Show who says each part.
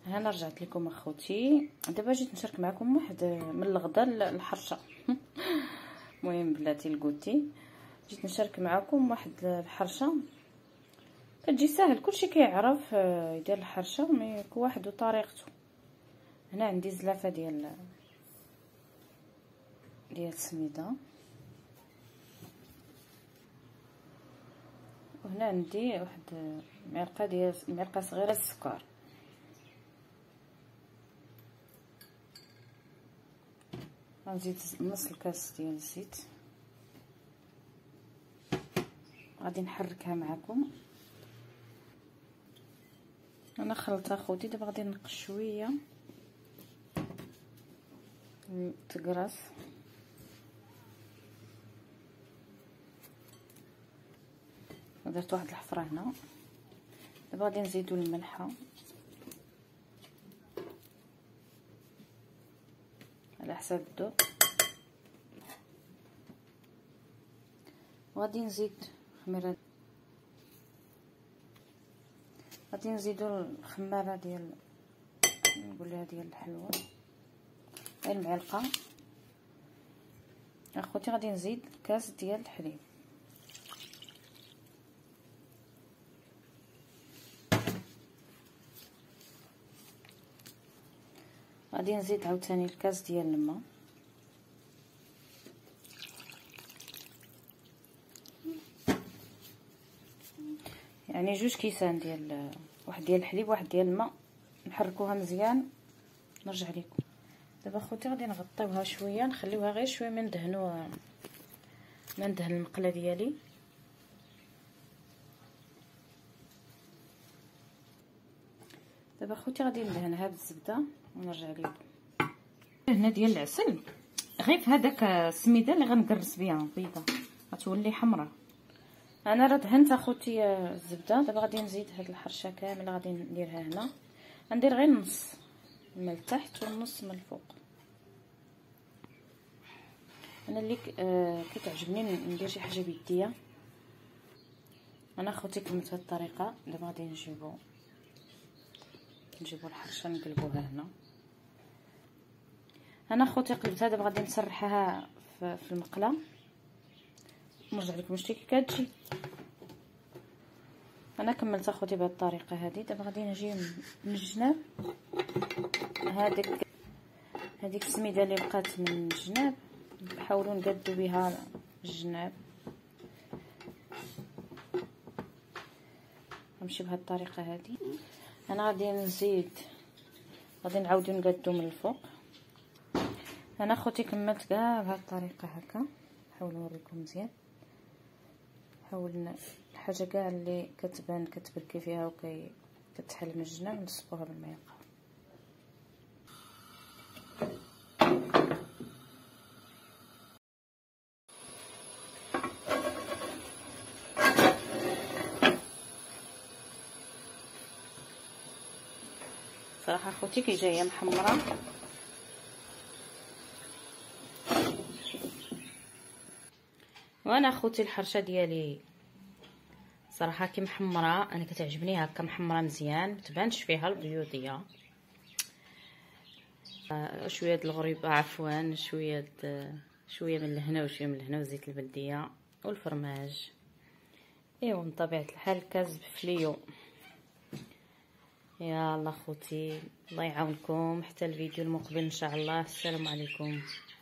Speaker 1: هنا رجعت لكم اخوتي. دابا جيت نشارك معكم واحد من الغدا الحرشه. المهم بلاتي الكوتي، جيت نشارك معكم واحد الحرشه كتجي ساهل، كلشي كيعرف يدير الحرشه، مي كل واحد وطريقته. هنا عندي زلافه ديال السميده، وهنا عندي واحد معلقه صغيره السكر، غنزيد نص الكاس ديال الزيت، غادي نحركها معكم. انا خلطها اخوتي، دابا غادي نقص شويه تقراص، درت واحد الحفره هنا. دابا غادي نزيدو الملحه على حساب الذوق، وغادي نزيد خميره، غادي نزيدو الخماره ديال نقولها ديال الحلوى، غير معلقه اخوتي. غادي نزيد كاس ديال الحليب، غادي نزيد عاوتاني الكاس ديال الماء، يعني جوج كيسان ديال واحد ديال الحليب واحد ديال الماء، نحركوها مزيان نرجع لكم. دابا اخوتي غادي نغطيوها شويه، نخليوها غير شويه ما ندهن المقله ديالي. دابا اخوتي غادي ندهنها بالزبده ونرجع لكم. هنا ديال العسل غير في هذاك السميده اللي غنقرص بها بيضه غتولي حمراء. انا راه دهنت اخوتي الزبده. دابا غادي نزيد هاد الحرشه كامله، غادي نديرها هنا، غندير غير نص من التحت والنص من الفوق. انا اللي كتعجبني ندير شي حاجه بيديا. انا اخوتي كملت هاد الطريقه. دابا غادي نجيبو الحرشه نقلبوها هنا. انا اخوتي قلبتها، دابا غادي نسرحها في المقله ونرجع لكم شتي كي كتجي. انا كملت اخوتي بهذه الطريقه هذه. دابا غادي نجي من الجناب، هذيك السميده اللي بقات من الجناب نحاولوا نقادو بها الجناب. نمشي بهذه الطريقه هذه. انا غادي نعاودو نقادو من الفوق. انا اخوتي كملت كاع بهذه الطريقه هكا. نحاول نوريكم مزيان، نحاول الحاجه كاع اللي كتبان كتبركي فيها كتحل من الجناب نصبوها بالمعلقه. صراحه اخوتي كي جايه محمره، وانا اخوتي الحرشه ديالي صراحه كي محمره انا كتعجبني هكا محمره مزيان، متبانش فيها البيوضيه. شويه د الغريبه عفوا، شويه من الهنا وشويه من الهنا وزيت البلديه والفرماج. ايوا من طبيعه الحال كاز بفليو. يلا اخوتي الله يعاونكم، حتى الفيديو المقبل ان شاء الله. السلام عليكم.